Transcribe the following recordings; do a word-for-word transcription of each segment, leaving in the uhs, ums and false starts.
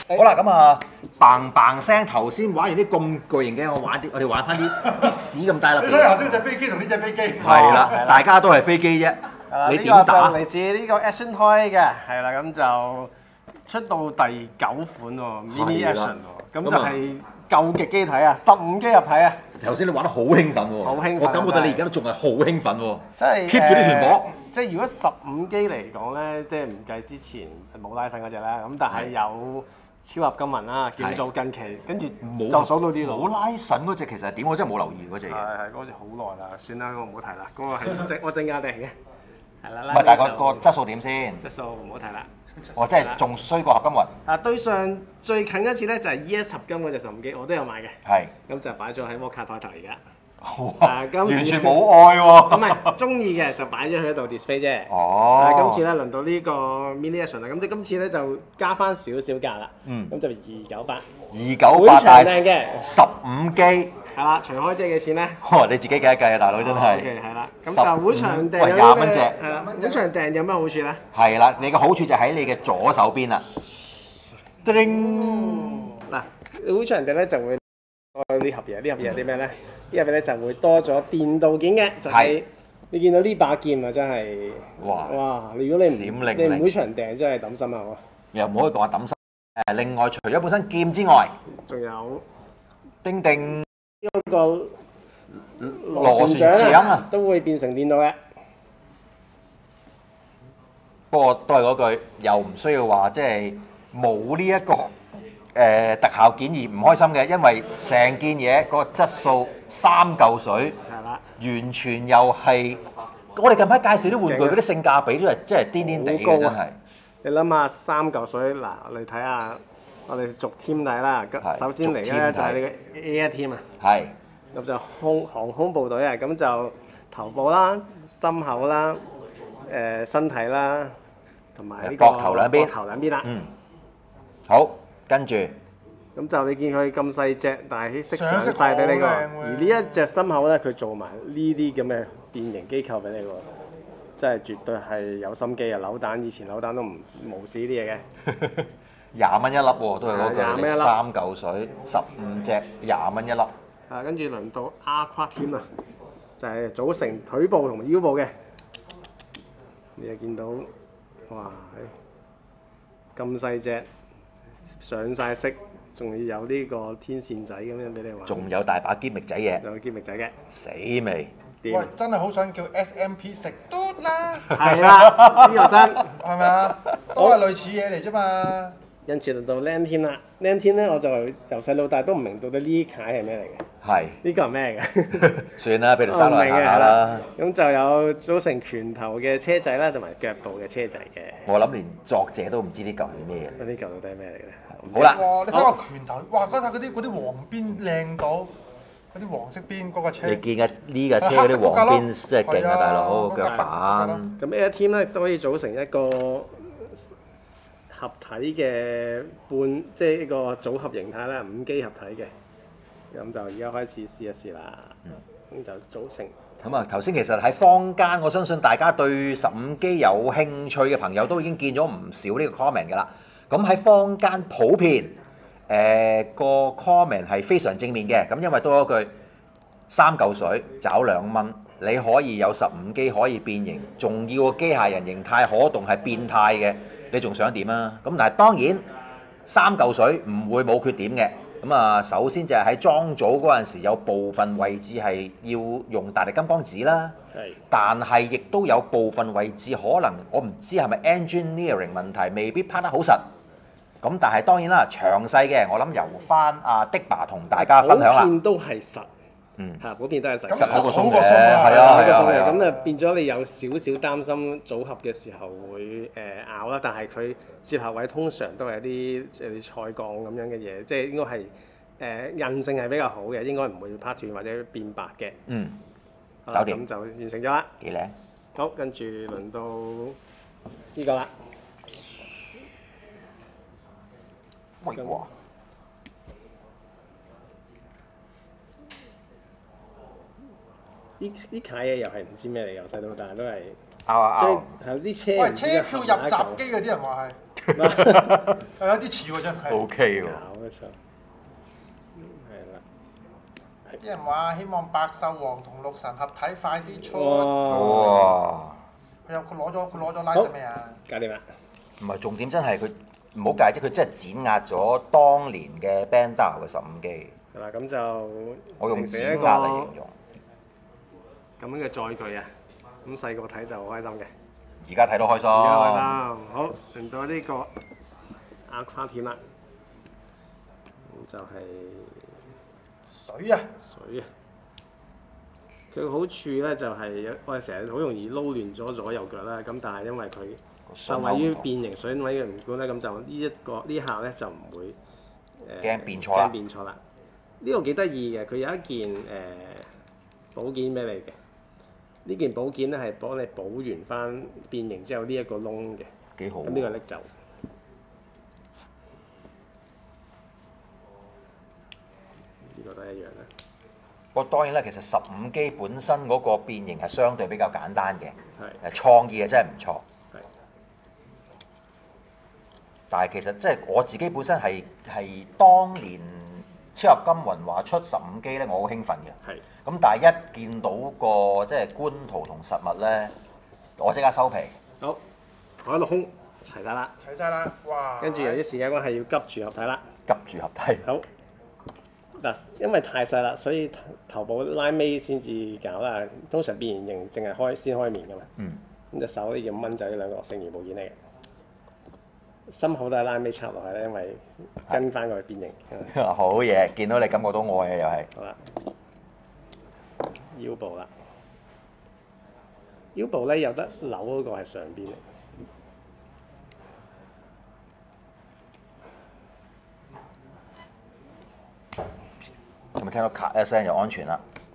好啦，咁啊嘭嘭聲，頭先玩完啲咁巨型嘅，我玩啲，我哋玩翻啲啲屎咁大粒嘅。 你睇頭先隻飛機同呢隻飛機。 係啦，大家都係飛機啫。你點打？ 嚟自呢個 Action Toy 嘅，係啦，咁就出到第九款喎 ，Mini Action 喎，咁就係舊極機體啊，十五機入體啊。 頭先你玩得好興奮喎， 好興奮， 我感覺到你而家都仲係好興奮喎， 即係 keep 住呢團火。 即係如果十五機嚟講咧，即係唔計之前冇拉神嗰只啦，咁但係有超合金紋啦，叫做近期，跟住就數到啲路。 冇拉神嗰只其實係點？我真係冇留意嗰只嘢。 係係嗰只好耐啦，算啦，我唔好提啦。嗰個係正我正價定嘅，係啦。 唔係，但係個個質素點先？ 質素唔好提啦。 我真係仲衰過合金雲。 啊，對上最近一次咧就係 E S 合金嗰隻十五機，我都有買嘅。 係。 咁就擺咗喺摩卡台頭而家。 哇！完全冇愛喎。 唔係，中意嘅就擺咗喺度 display 啫。 哦。 但係今次咧輪到呢個 Mini Action 啦，咁即係今次咧就加翻少少價啦。 嗯。 咁就二九八。 二九八大嘅十五機。 係啦，除開即係幾錢咧？ 哦，你自己計一計啊，大佬真係。 OK，係啦。咁就會場訂有廿蚊隻。 係啦，會場訂有咩好處咧？ 係啦，你嘅好處就喺你嘅左手邊啦。叮！ 嗱，會場訂咧就會多呢盒嘢，呢盒嘢啲咩咧？呢盒嘢咧就會多咗電鍍件嘅，就係你見到呢把劍啊，真係哇哇！如果你唔你唔會場訂，真係抌心啊！ 又唔可以講話抌心。誒，另外除咗本身劍之外， 仲有叮叮。 嗰個螺旋槳啊，都會變成電腦嘅。 不過都係嗰句，又唔需要話即係冇呢一個誒特效件而唔開心嘅，因為成件嘢個質素三嚿水， 係啦， 完全又係我哋近排介紹啲玩具嗰啲性價比都係真係癲癲地嘅，真係。 你諗下三嚿水嗱，你睇下。我哋逐 team 睇啦，首先嚟咧就係你嘅 A 一 team 啊， 係， 咁就空航空部隊啊，咁就頭部啦、心口啦、誒身體啦，同埋呢個膊頭兩邊， 膊頭兩邊啦。 嗯，好，跟住， 咁就你見佢咁細隻，但係識上晒俾你喎。而呢一隻心口咧，佢做埋呢啲咁嘅變形機構俾你喎，真係絕對係有心機啊！扭蛋以前扭蛋都唔無視呢啲嘢嘅。 廿蚊一粒喎，都係嗰句，三嚿水，十五隻，廿蚊一粒。 啊，跟住輪到 Aqua Team 啊，就係組成腿部同埋腰部嘅。你又見到，哇！咁細隻，上晒色，仲要有呢個天線仔咁樣俾你玩。 仲有大把堅力仔嘢。 仲有堅力仔嘅。 死未？ 喂，真係好想叫 S M P 食嘟啦！ 係啦，呢個真係咪啊？都係類似嘢嚟啫嘛。 因此輪到 Land Team 啦 ，Land Team 咧我就由細到大都唔明到底呢楷係咩嚟嘅。 係。 呢個係咩嘅？ 算啦，俾條生路行下啦。 咁就有組成拳頭嘅車仔啦，同埋腳部嘅車仔嘅。 我諗連作者都唔知呢嚿係咩嚟。呢嚿到底係咩嚟嘅咧？ 好啦。 哇！你睇個拳頭，哇！嗰下嗰啲嗰啲黃邊靚到，嗰啲黃色邊嗰個車。 你見嘅呢架車嗰啲黃邊真係勁啊，大佬腳板。 咁 A 一 Team 咧都可以組成一個合體嘅半，即係一個組合形態啦，五機合體嘅。咁就而家開始試一試啦。咁、嗯、就組成。 咁啊，頭先其實喺坊間，我相信大家對十五機有興趣嘅朋友都已經見咗唔少呢個 comment 㗎啦。咁喺坊間普遍，誒、呃、個 comment 係非常正面嘅。咁因為都嗰句三嚿水找兩蚊，你可以有十五機可以變形，仲要個機械人形態可動係變態嘅。你仲想點啊？咁但係當然三嚿水唔會冇缺點嘅。咁啊，首先就係喺裝組嗰陣時，有部分位置係要用大力金剛指啦。係。但係亦都有部分位置可能我唔知係咪 engineering 問題，未必拍得好實。咁但係當然啦，詳細嘅我諗由翻阿的爸同大家分享啦。 普遍都係實。嗯，係普遍都係實， 實好過鬆嘅， 係啊係啊， 咁啊變咗你有少少擔心組合嘅時候會誒拗啦，但係佢接合位通常都係一啲誒菜鋼咁樣嘅嘢，即係應該係誒韌性係比較好嘅，應該唔會拍斷或者變白嘅。嗯，搞掂，咁就完成咗啦。 幾靚！ 好，跟住輪到呢個啦。 喂哇！ 呢呢架嘢又係唔知咩嚟，由細到大都係， 拗啊拗， 即係啲車。 喂，車票入閘機嗰啲人話係， 係有啲似喎真係。 O K 喎。 搞得出，係啦。 啲人話希望百獸王同六神合體快啲出。 哇！ 哇！ 佢有佢攞咗佢攞咗拉咗未啊？ 搞掂啦！ 唔係重點，真係佢唔好介啫，佢真係碾壓咗當年嘅 Bandar 嘅十五機。 係啦，咁就我用形成一個碾壓嚟形容。 咁樣嘅載具啊，咁細個睇就好開心嘅。 而家睇到開心。 而家開心，好輪到呢個阿誇添啦，咁就係水啊！ 水啊！佢個好處咧就係我哋成日好容易撈亂咗左右腳啦，咁但係因為佢受惠於變形水位嘅唔管咧，咁就呢一個呢下咧就唔會誒驚變錯啦驚變錯啦。呢個幾得意嘅，佢有一件誒寶件俾你嘅。呢件寶劍咧係幫你補完翻變形之後呢一個窿嘅， 幾好。 咁呢個拎走。呢個都係一樣啦。 不過當然啦，其實十五機本身嗰個變形係相對比較簡單嘅， 係誒創意係真係唔錯。 係。 但係其實即係我自己本身係係當年超合金魂話出十五機咧，我好興奮嘅。 係。 咁但係一見到個即係官圖同實物咧，我即刻收皮。 好，海陸空齊晒啦， 齊晒啦！哇！ 跟住由於時間關係要急住合體啦。 急住合體。 好。嗱，因為太細啦，所以頭部拉尾先至搞啦。通常變形淨係開先開面㗎嘛。 嗯。 咁隻手呢要掹走呢兩個剩餘部件嚟嘅。心口都係拉尾插落去咧，因為跟翻佢變形。 好嘢，見到你感覺到愛啊，又係。 好啦，腰部啦，腰部咧有得扭嗰個係上邊嚟。 有冇聽到咔一聲就安全啦？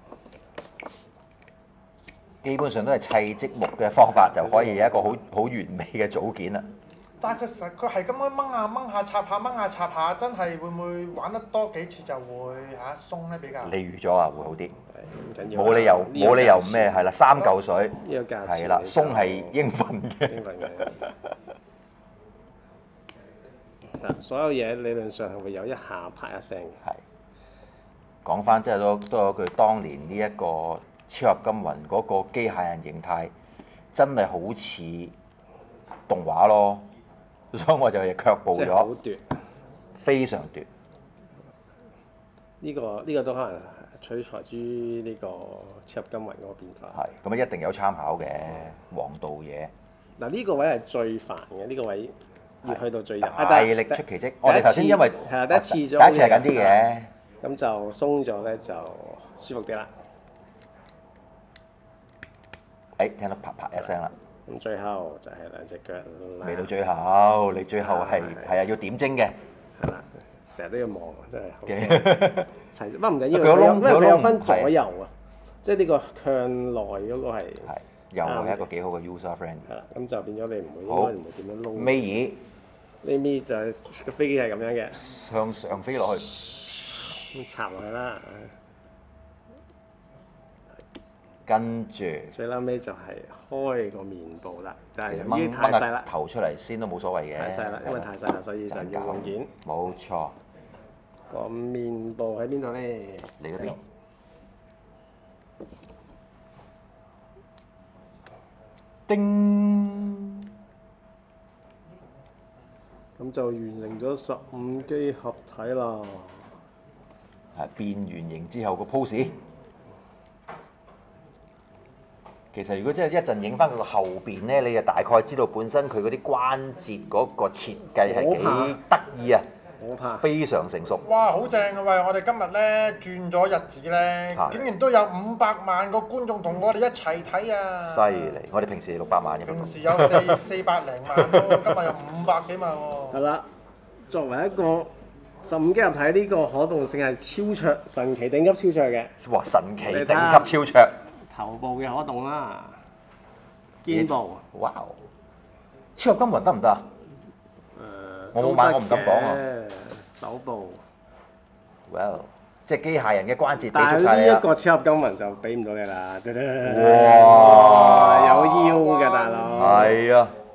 基本上都係砌積木嘅方法就可以有一個好好完美嘅組件啦。 但係佢實佢係咁樣掹下掹下插下掹下插下，真係會唔會玩得多幾次就會嚇鬆咧比較？ 你預咗啊，會好啲。 唔緊要啦， 冇理由呢個冇理由價錢咩係啦，三嚿水呢個價錢係啦， 你就鬆係應份嘅。 應份嘅。嗱，所有嘢理論上係會有一下啪一聲嘅。 係講翻即係都都有句當年呢一個超合金魂嗰個機械人形態，真係好似動畫咯，所以我就卻步即係好咗， 奪。 非常奪。 呢個呢個都可能取材於呢個超合金魂嗰個變化。 係咁啊，一定有參考嘅黃道嘢。 嗱，呢個位係最煩嘅，呢個位要去到最入。 大力出奇蹟。我哋頭先因為係啊，第一次第一咗次係緊啲嘅。 咁就鬆咗咧，就舒服啲啦。 誒，聽到啪啪一聲啦。 咁最後就係兩隻腳啦。 未到最後，你最後係係係啊，要點睛嘅。 係啦，成日都要望，真係好嘅齊。不過唔緊要， 佢有窿因為佢有分佢有窿左右啊，即係呢個向內嗰個係係又係一個幾好嘅 user friend。 係啦，咁就變咗你唔會應好該唔會點樣撈。 尾呢咪就係個飛機係咁樣嘅， 耳向上飛落去， 咁插落去啦。 跟住最撚尾就係開個面部啦，但係其實由於掹掹個太細啦， 頭出嚟先都冇所謂嘅。 太細啦，因為太細啦，所以就要用件。 冇錯， 個面部喺邊度咧？ 你嗰邊叮， 咁就完成咗十五機合體啦。 係變圓形之後個 pose。其實如果真係一陣影翻佢個後邊咧，你就大概知道本身佢嗰啲關節嗰個設計係幾得意啊， 我怕非常成熟。 哇，好正啊！喂，我哋今日咧轉咗日子咧， 係竟然都有五百萬個觀眾同我哋一齊睇啊！ 犀利！我哋平時六百萬嘅， 平時有四四百零萬咯，今日有五百幾萬喎。 係啦，作為一個十五機合體，呢個可動性係超卓、神奇頂級超卓嘅。 哇！神奇你睇頂級超卓， 頭部嘅可動啦，肩部哇！超合金魂得唔得啊？ 誒， 我冇買都得我唔敢講啊嘅。手部， 哇！即係機械人嘅關節但俾足晒你啦係呢一。個超合金魂就俾唔到你啦。 哇！ 有腰嘅大佬。 係啊，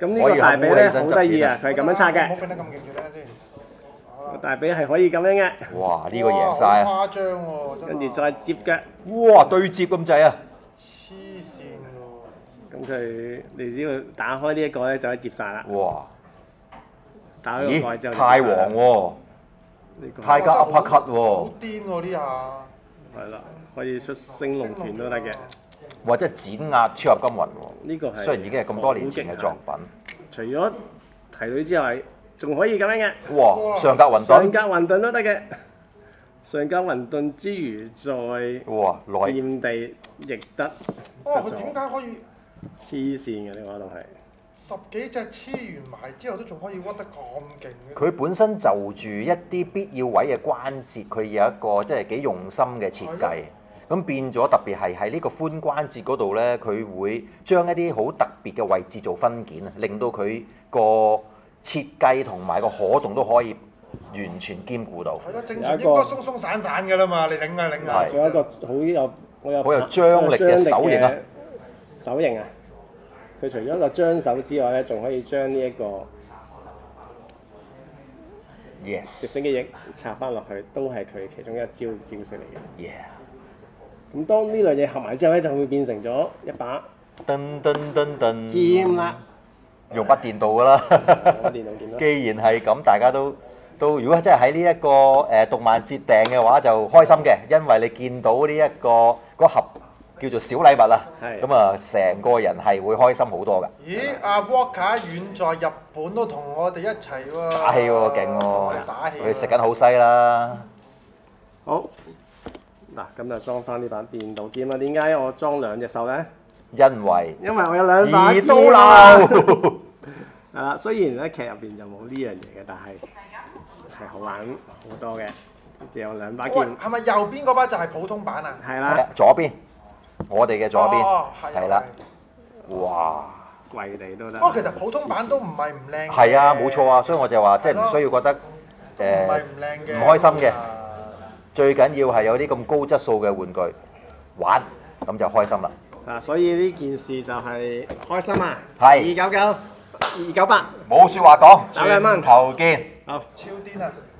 咁呢個大髀咧好得意啊，佢係咁樣拆唔好嘅。 揈得咁勁住，等陣先。好啦大髀係可以咁樣嘅， 哇！呢個贏晒啊！ 哇好誇張喎，真係跟住再接腳。 哇！對接咁滯啊！ 黐線喎。 咁佢你只要打開呢一個咧，就可以接晒啦。 哇！ 打開個蓋之咦？ 後， 太王喎！ 呢個太加 uppercut 喎好！癲喎呢下。 係啦，可以出升龍拳都得嘅。 或者係剪壓超合金魂喎！ 呢個係雖然已經係咁多年前嘅作品。 除咗提女之外，仲可以咁樣嘅。 哇！上格雲上盾。 格雲盾都得嘅。上格雲盾之餘，再哇！內掂地亦得。 哇！佢點解可以黐線嘅呢個都係。 十幾隻黐完埋之後都仲可以屈得咁勁嘅？ 佢本身就住一啲必要位嘅關節，佢有一個即係幾用心嘅設計。咁變咗特別係喺呢個髖關節嗰度咧，佢會將一啲好特別嘅位置做分件啊，令到佢個設計同埋個可動都可以完全兼顧到。 係咯，正常應該鬆鬆散散㗎啦嘛，你擰下擰下。 仲有一個好有好有好有張力嘅手型啊！ 手型啊！佢除咗一個張手之外咧，仲可以將呢一個 Yes 直升機翼插翻落去，都係佢其中一招招式嚟嘅。 Yeah 咁當呢兩嘢合埋之後咧，就會變成咗一把噔噔噔噔劍啦。 用筆電鍍㗎啦。 我電腦見到。 既然係咁，大家都都如果真係喺呢一個誒動漫節訂嘅話，就開心嘅，因為你見到呢、這、一個嗰盒叫做小禮物啦， 係咁啊成個人係會開心好多㗎。 咦？阿 Walker 遠在日本都同我哋一齊喎。 打氣喎，勁同我喎哋打氣喎。 佢食緊好西啦。 好。嗱，咁就裝翻呢把電鍍劍啦。點解我裝兩隻手咧？ 因為因為我有兩把劍二刀啊。 流。 係啦，雖然咧劇入邊就冇呢樣嘢嘅，但係係好玩好多嘅。有兩把喂， 劍， 係咪右邊嗰把就係普通版啊？ 係啦， 左邊，我哋嘅左邊哦，係係啦。哇！ 跪地都得。 不過其實普通版都唔係唔靚嘅。 係啊，冇錯啊，所以我就話即係唔需要覺得唔係誒唔靚嘅。 唔開心嘅。 啊最緊要係有啲咁高質素嘅玩具玩，咁就開心啦。 啊，所以呢件事就係開心啊！ 係二九九，二九八， 冇説話講， 打兩蚊轉頭見。 好。 超癲啊！